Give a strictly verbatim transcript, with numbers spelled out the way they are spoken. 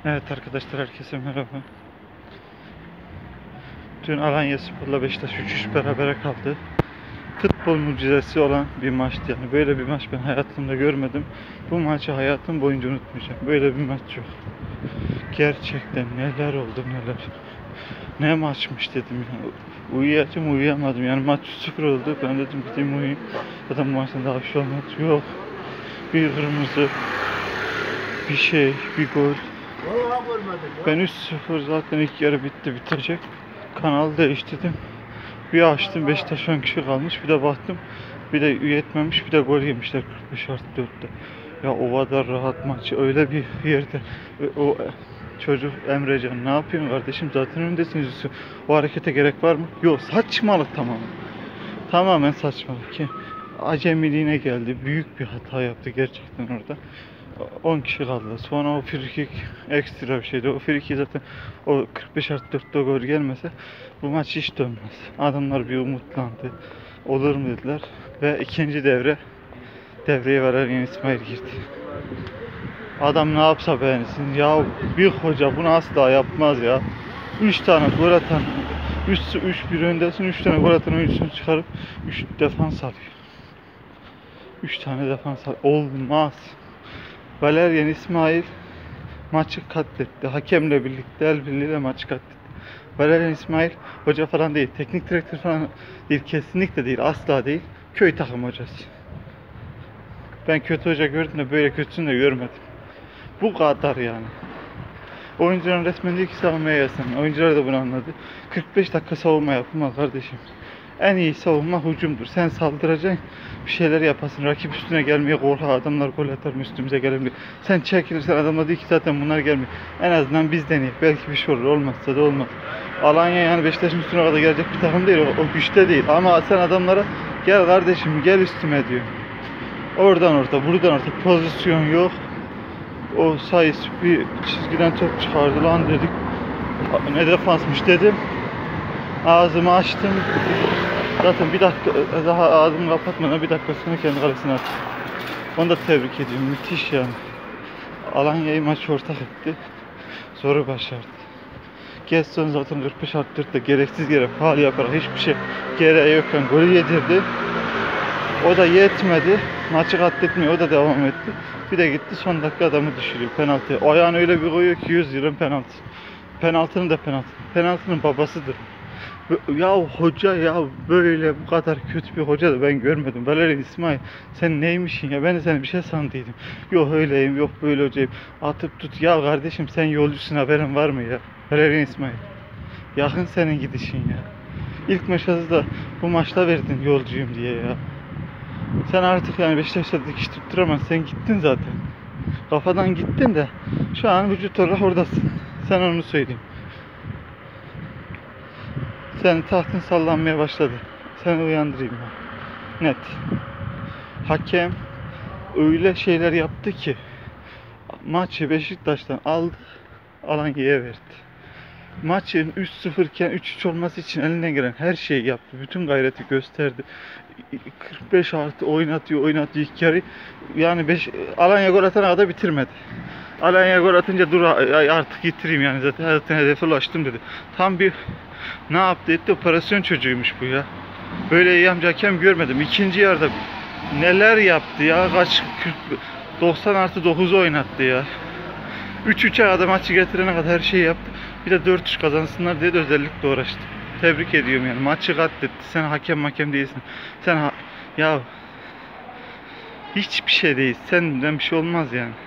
Evet arkadaşlar, herkese merhaba. Dün Alanyaspor'la Beşiktaş üç üç berabere kaldı. Futbol mucizesi olan bir maçtı yani. Böyle bir maç ben hayatımda görmedim. Bu maçı hayatım boyunca unutmayacağım. Böyle bir maç yok. Gerçekten neler oldu neler. Ne maçmış dedim ya. Uyuyacağım uyuyamadım yani, maç üç sıfır oldu. Ben dedim gideyim uyuyayım. Zaten bu maçtan daha bir şey olmaz. Yok. Bir kırmızı, bir şey, bir gol. Ben üç sıfır zaten ilk yarı bitti bitecek. Kanal değiştirdim. Bir açtım, Beşiktaş on kişi kalmış. Bir de baktım, bir de yetmemiş, bir de gol yemişler kırk beş artı dörtte. Ya o kadar rahat maç, öyle bir yerde. O çocuk Emrecan, ne yapıyorsun kardeşim, zaten öndesiniz. O harekete gerek var mı? Yok, saçmalık tamamen. Tamamen saçmalık ki. Acemiliğine geldi. Büyük bir hata yaptı gerçekten orada. on kişi kaldı. Sonra o frikik ekstra bir şeydi. O frikik zaten o kırk beş artı dörtte gol gelmese bu maç hiç dönmez. Adamlar bir umutlandı. Olur mu dediler. Ve ikinci devre devreye veren İsmail girdi. Adam ne yapsa beğensin. Ya bir hoca bunu asla yapmaz ya. üç tane gol atan, üç bir öndesin, üç tane gol atan oyuncusunu çıkarıp üç defans alıyor. üç tane defans alıyor. Olmaz. Valerian İsmail maçı katletti. Hakemle birlikte, el birliğiyle maçı katletti. Valerian İsmail hoca falan değil, teknik direktör falan değil, kesinlikle değil, asla değil. Köy takım hocası. Ben kötü hoca gördüm de böyle kötüsünü de görmedim. Bu kadar yani. Oyuncuların resmen değil ki savunmaya gelsin. Oyuncular da bunu anladı. kırk beş dakika savunma yapılmaz kardeşim. En iyi savunma hücumdur. Sen saldıracaksın, bir şeyler yapasın. Rakip üstüne gelmeye korkar. Adamlar gol atar mı, üstümüze gelebilir. Sen çekilirsen adamlar değil ki zaten bunlar gelmiyor. En azından biz deneyelim. Belki bir şey olur. Olmazsa da olmaz. Alanya yani Beşiktaş'ın üstüne kadar gelecek bir takım değil. O, o güçte değil. Ama sen adamlara gel kardeşim gel üstüme diyor. Oradan orta, buradan orta, pozisyon yok. O sayıs bir çizgiden top çıkardı lan dedik. Ne defansmış dedim. Ağzımı açtım. Zaten bir dakika daha ağzımı kapatmadan bir dakika sonra kendi kalesine attı. Onu da tebrik ediyorum. Müthiş yani. Alanya'yı maç ortak etti. Zoru başardı. Gerson zaten kırk beş artı dörtte gereksiz yere faul yaparak hiçbir şey gereği yokken golü yedirdi. O da yetmedi. Maçı katletmiyor. O da devam etti. Bir de gitti son dakika adamı düşürüyor penaltıya. O ayağını öyle bir koyuyor ki yüz yılın penaltı. Penaltının da penaltı. Penaltının babasıdır. Ya hoca ya böyle bu kadar kötü bir hoca da ben görmedim. Valerian İsmail sen neymişsin ya, ben de seni bir şey sandıydım. Yok öyleyim, yok böyle hocayım. Atıp tut ya kardeşim, sen yolcusun, haberin var mı ya? Valerian İsmail. Yakın senin gidişin ya. İlk mesajı da bu maçta verdin yolcuyum diye ya. Sen artık yani Beşiktaş'ta dikiş tutturamazsın. Sen gittin zaten. Kafadan gittin de şu an vücut olarak oradasın. Sen onu söyleyeyim. Senin tahtın sallanmaya başladı. Seni uyandırayım ben. Net. Hakem öyle şeyler yaptı ki maçı Beşiktaş'tan aldı, Alanya'ya verdi. Maçın üç sıfır iken üç üç olması için elinden gelen her şeyi yaptı. Bütün gayreti gösterdi. kırk beş artı oynatıyor, oynatıyor ilk yarı. Yani beş, Alanya gol atana kadar bitirmedi. Alanya gol atınca dur artık yitireyim yani, zaten, zaten hedefe ulaştım dedi. Tam bir ne yaptı etti, operasyon çocuğuymuş bu ya. Böyle iyi amca hakem görmedim. İkinci yarıda neler yaptı ya, kaç doksan artı dokuz oynattı ya. üç üçe kadar maçı getirene kadar her şeyi yaptı. Bir de dört üç kazansınlar diye de özellikle uğraştı. Tebrik ediyorum yani, maçı katletti. Sen hakem hakem değilsin. Sen ha ya hiçbir şey değil. Senden bir şey olmaz yani.